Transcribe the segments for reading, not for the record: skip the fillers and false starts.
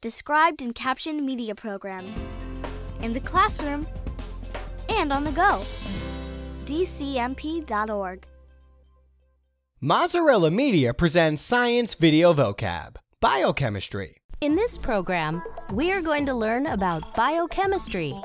described and captioned media program. In the classroom and on the go. dcmp.org. Mozzarella Media presents Science Video Vocab, Biochemistry. In this program, we are going to learn about biochemistry.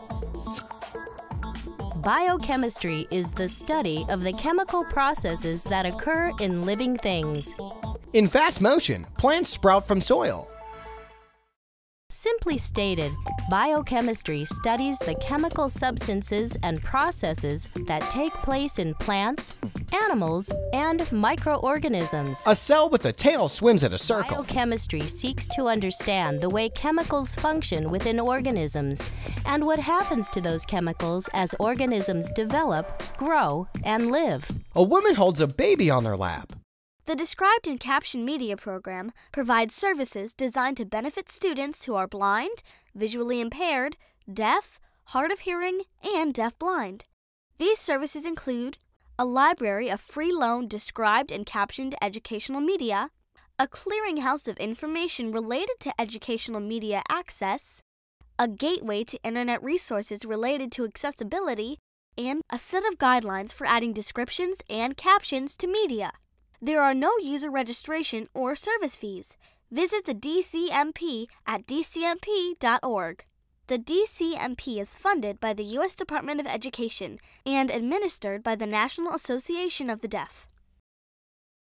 Biochemistry is the study of the chemical processes that occur in living things. In fast motion, plants sprout from soil. Simply stated, biochemistry studies the chemical substances and processes that take place in plants, animals, and microorganisms. A cell with a tail swims in a circle. Biochemistry seeks to understand the way chemicals function within organisms and what happens to those chemicals as organisms develop, grow, and live. A woman holds a baby on her lap. The Described and Captioned Media program provides services designed to benefit students who are blind, visually impaired, deaf, hard of hearing, and deaf-blind. These services include a library of free-loan described and captioned educational media, a clearinghouse of information related to educational media access, a gateway to internet resources related to accessibility, and a set of guidelines for adding descriptions and captions to media. There are no user registration or service fees. Visit the DCMP at dcmp.org. The DCMP is funded by the U.S. Department of Education and administered by the National Association of the Deaf.